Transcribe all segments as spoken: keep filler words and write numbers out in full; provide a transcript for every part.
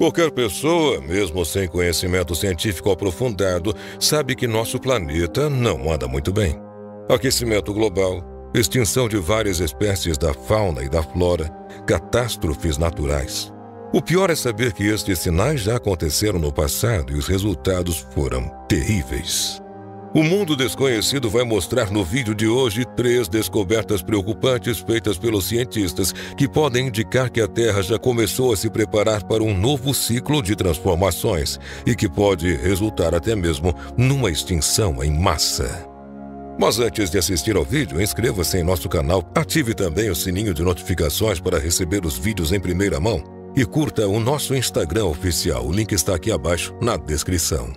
Qualquer pessoa, mesmo sem conhecimento científico aprofundado, sabe que nosso planeta não anda muito bem. Aquecimento global, extinção de várias espécies da fauna e da flora, catástrofes naturais. O pior é saber que estes sinais já aconteceram no passado e os resultados foram terríveis. O mundo desconhecido vai mostrar no vídeo de hoje três descobertas preocupantes feitas pelos cientistas que podem indicar que a Terra já começou a se preparar para um novo ciclo de transformações e que pode resultar até mesmo numa extinção em massa. Mas antes de assistir ao vídeo, inscreva-se em nosso canal, ative também o sininho de notificações para receber os vídeos em primeira mão e curta o nosso Instagram oficial. O link está aqui abaixo na descrição.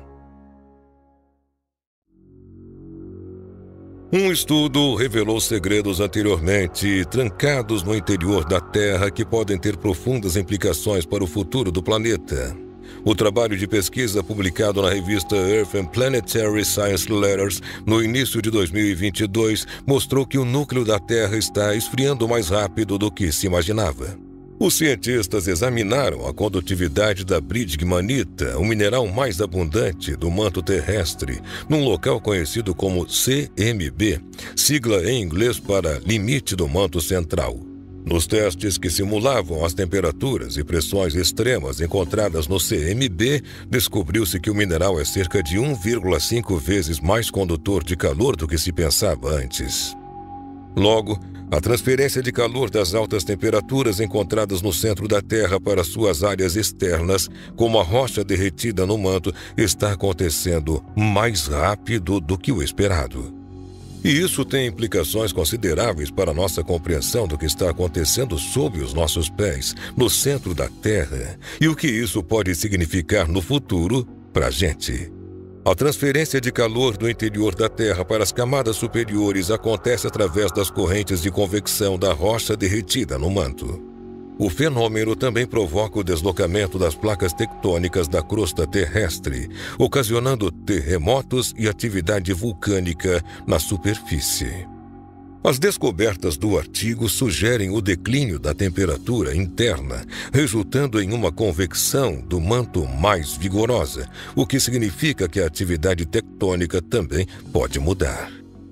Um estudo revelou segredos anteriormente trancados no interior da Terra que podem ter profundas implicações para o futuro do planeta. O trabalho de pesquisa publicado na revista Earth and Planetary Science Letters no início de dois mil e vinte e dois mostrou que o núcleo da Terra está esfriando mais rápido do que se imaginava. Os cientistas examinaram a condutividade da Bridgmanita, o mineral mais abundante do manto terrestre, num local conhecido como C M B, sigla em inglês para Limite do Manto Central. Nos testes que simulavam as temperaturas e pressões extremas encontradas no C M B, descobriu-se que o mineral é cerca de um vírgula cinco vezes mais condutor de calor do que se pensava antes. Logo, a transferência de calor das altas temperaturas encontradas no centro da Terra para suas áreas externas, como a rocha derretida no manto, está acontecendo mais rápido do que o esperado. E isso tem implicações consideráveis para a nossa compreensão do que está acontecendo sob os nossos pés, no centro da Terra, e o que isso pode significar no futuro para a gente. A transferência de calor do interior da Terra para as camadas superiores acontece através das correntes de convecção da rocha derretida no manto. O fenômeno também provoca o deslocamento das placas tectônicas da crosta terrestre, ocasionando terremotos e atividade vulcânica na superfície. As descobertas do artigo sugerem o declínio da temperatura interna, resultando em uma convecção do manto mais vigorosa, o que significa que a atividade tectônica também pode mudar.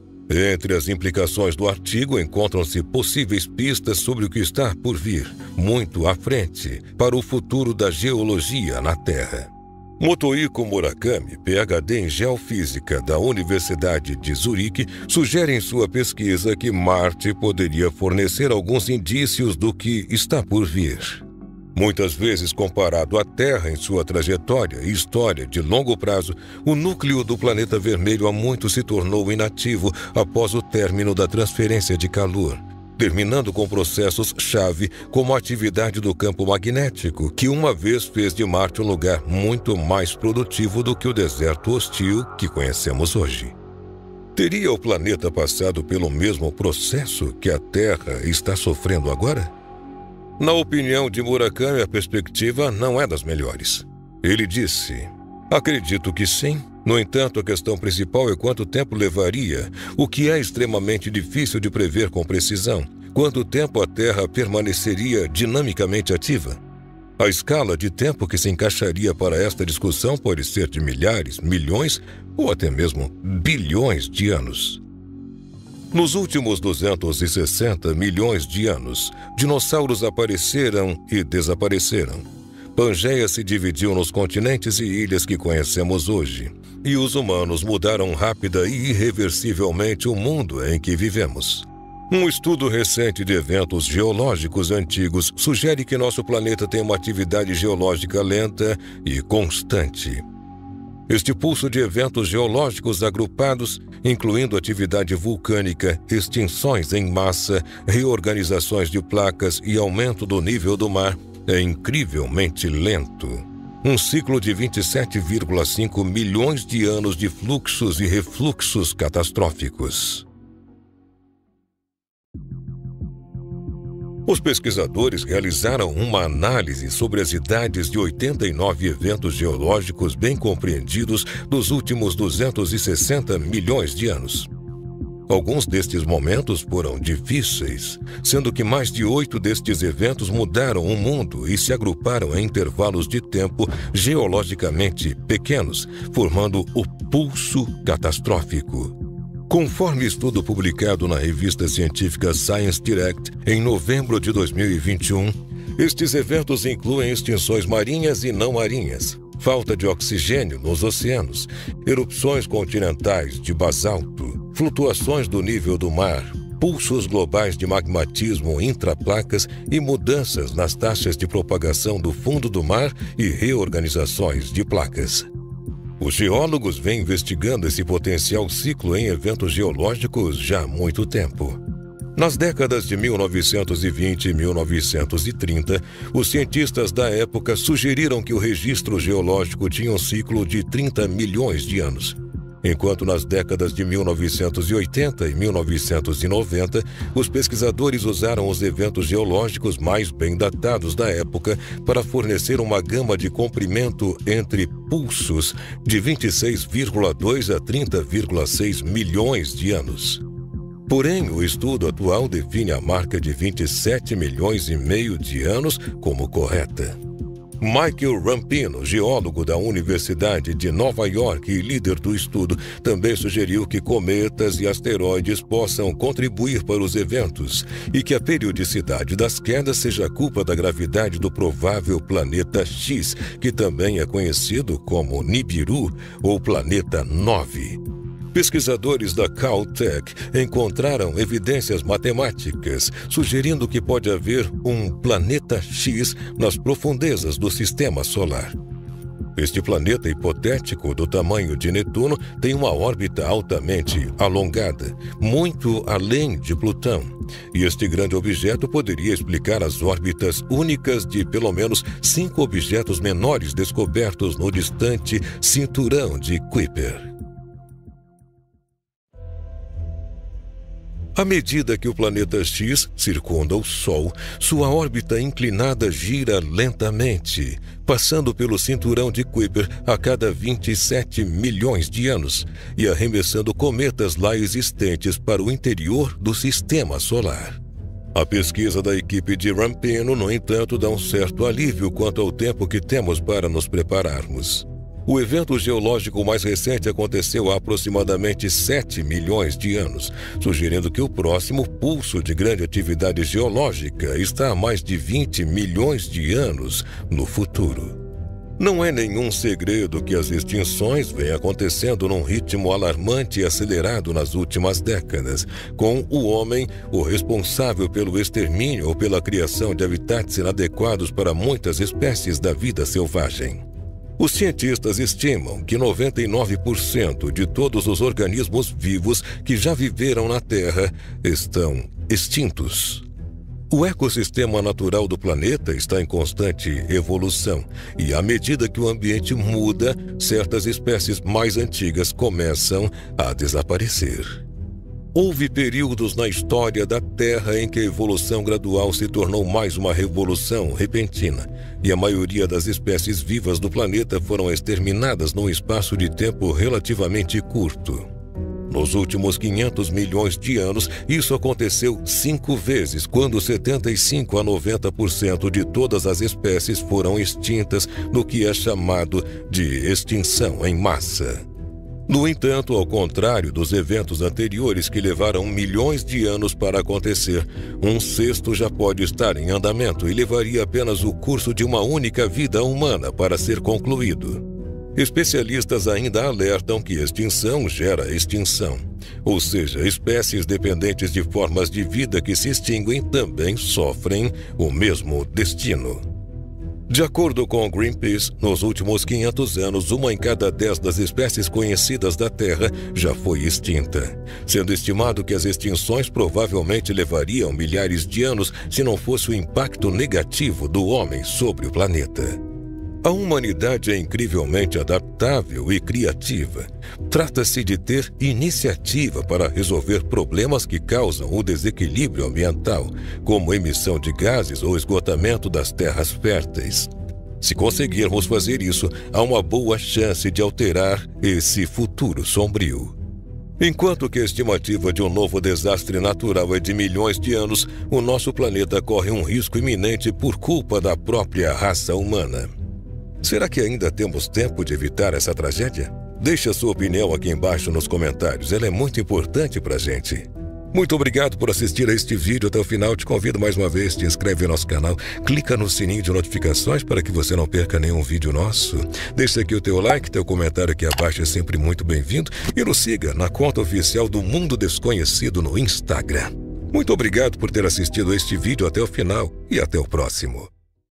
Entre as implicações do artigo encontram-se possíveis pistas sobre o que está por vir, muito à frente, para o futuro da geologia na Terra. Motohiko Murakami, P H D em Geofísica da Universidade de Zurique, sugere em sua pesquisa que Marte poderia fornecer alguns indícios do que está por vir. Muitas vezes comparado à Terra em sua trajetória e história de longo prazo, o núcleo do planeta vermelho há muito se tornou inativo após o término da transferência de calor, terminando com processos-chave como a atividade do campo magnético, que uma vez fez de Marte um lugar muito mais produtivo do que o deserto hostil que conhecemos hoje. Teria o planeta passado pelo mesmo processo que a Terra está sofrendo agora? Na opinião de Murakami, a perspectiva não é das melhores. Ele disse: acredito que sim. No entanto, a questão principal é quanto tempo levaria, o que é extremamente difícil de prever com precisão. Quanto tempo a Terra permaneceria dinamicamente ativa? A escala de tempo que se encaixaria para esta discussão pode ser de milhares, milhões ou até mesmo bilhões de anos. Nos últimos duzentos e sessenta milhões de anos, dinossauros apareceram e desapareceram. Pangeia se dividiu nos continentes e ilhas que conhecemos hoje, e os humanos mudaram rápida e irreversivelmente o mundo em que vivemos. Um estudo recente de eventos geológicos antigos sugere que nosso planeta tem uma atividade geológica lenta e constante. Este pulso de eventos geológicos agrupados, incluindo atividade vulcânica, extinções em massa, reorganizações de placas e aumento do nível do mar, é incrivelmente lento. Um ciclo de vinte e sete vírgula cinco milhões de anos de fluxos e refluxos catastróficos. Os pesquisadores realizaram uma análise sobre as idades de oitenta e nove eventos geológicos bem compreendidos dos últimos duzentos e sessenta milhões de anos. Alguns destes momentos foram difíceis, sendo que mais de oito destes eventos mudaram o mundo e se agruparam em intervalos de tempo geologicamente pequenos, formando o pulso catastrófico. Conforme estudo publicado na revista científica Science Direct em novembro de dois mil e vinte e um, estes eventos incluem extinções marinhas e não marinhas, falta de oxigênio nos oceanos, erupções continentais de basalto, flutuações do nível do mar, pulsos globais de magmatismo intraplacas e mudanças nas taxas de propagação do fundo do mar e reorganizações de placas. Os geólogos vêm investigando esse potencial ciclo em eventos geológicos já há muito tempo. Nas décadas de mil novecentos e vinte e mil novecentos e trinta, os cientistas da época sugeriram que o registro geológico tinha um ciclo de trinta milhões de anos. Enquanto nas décadas de mil novecentos e oitenta e mil novecentos e noventa, os pesquisadores usaram os eventos geológicos mais bem datados da época para fornecer uma gama de comprimento entre pulsos de vinte e seis vírgula dois a trinta vírgula seis milhões de anos. Porém, o estudo atual define a marca de vinte e sete milhões e meio de anos como correta. Michael Rampino, geólogo da Universidade de Nova York e líder do estudo, também sugeriu que cometas e asteroides possam contribuir para os eventos e que a periodicidade das quedas seja culpa da gravidade do provável planeta X, que também é conhecido como Nibiru ou planeta nove. Pesquisadores da Caltech encontraram evidências matemáticas sugerindo que pode haver um planeta X nas profundezas do sistema solar. Este planeta hipotético do tamanho de Netuno tem uma órbita altamente alongada, muito além de Plutão, e este grande objeto poderia explicar as órbitas únicas de pelo menos cinco objetos menores descobertos no distante cinturão de Kuiper. À medida que o planeta X circunda o Sol, sua órbita inclinada gira lentamente, passando pelo cinturão de Kuiper a cada vinte e sete milhões de anos e arremessando cometas lá existentes para o interior do sistema solar. A pesquisa da equipe de Rampino, no entanto, dá um certo alívio quanto ao tempo que temos para nos prepararmos. O evento geológico mais recente aconteceu há aproximadamente sete milhões de anos, sugerindo que o próximo pulso de grande atividade geológica está a mais de vinte milhões de anos no futuro. Não é nenhum segredo que as extinções vêm acontecendo num ritmo alarmante e acelerado nas últimas décadas, com o homem o responsável pelo extermínio ou pela criação de habitats inadequados para muitas espécies da vida selvagem. Os cientistas estimam que noventa e nove por cento de todos os organismos vivos que já viveram na Terra estão extintos. O ecossistema natural do planeta está em constante evolução e, à medida que o ambiente muda, certas espécies mais antigas começam a desaparecer. Houve períodos na história da Terra em que a evolução gradual se tornou mais uma revolução repentina, e a maioria das espécies vivas do planeta foram exterminadas num espaço de tempo relativamente curto. Nos últimos quinhentos milhões de anos, isso aconteceu cinco vezes, quando setenta e cinco a noventa por cento de todas as espécies foram extintas no que é chamado de extinção em massa. No entanto, ao contrário dos eventos anteriores que levaram milhões de anos para acontecer, um sexto já pode estar em andamento e levaria apenas o curso de uma única vida humana para ser concluído. Especialistas ainda alertam que extinção gera extinção, ou seja, espécies dependentes de formas de vida que se extinguem também sofrem o mesmo destino. De acordo com o Greenpeace, nos últimos quinhentos anos, uma em cada dez das espécies conhecidas da Terra já foi extinta, sendo estimado que as extinções provavelmente levariam milhares de anos se não fosse o impacto negativo do homem sobre o planeta. A humanidade é incrivelmente adaptável e criativa. Trata-se de ter iniciativa para resolver problemas que causam o desequilíbrio ambiental, como emissão de gases ou esgotamento das terras férteis. Se conseguirmos fazer isso, há uma boa chance de alterar esse futuro sombrio. Enquanto que a estimativa de um novo desastre natural é de milhões de anos, o nosso planeta corre um risco iminente por culpa da própria raça humana. Será que ainda temos tempo de evitar essa tragédia? Deixe a sua opinião aqui embaixo nos comentários, ela é muito importante pra gente. Muito obrigado por assistir a este vídeo até o final. Te convido mais uma vez, te inscreve no nosso canal, clica no sininho de notificações para que você não perca nenhum vídeo nosso. Deixa aqui o teu like, teu comentário aqui abaixo é sempre muito bem-vindo. E nos siga na conta oficial do Mundo Desconhecido no Instagram. Muito obrigado por ter assistido a este vídeo até o final e até o próximo.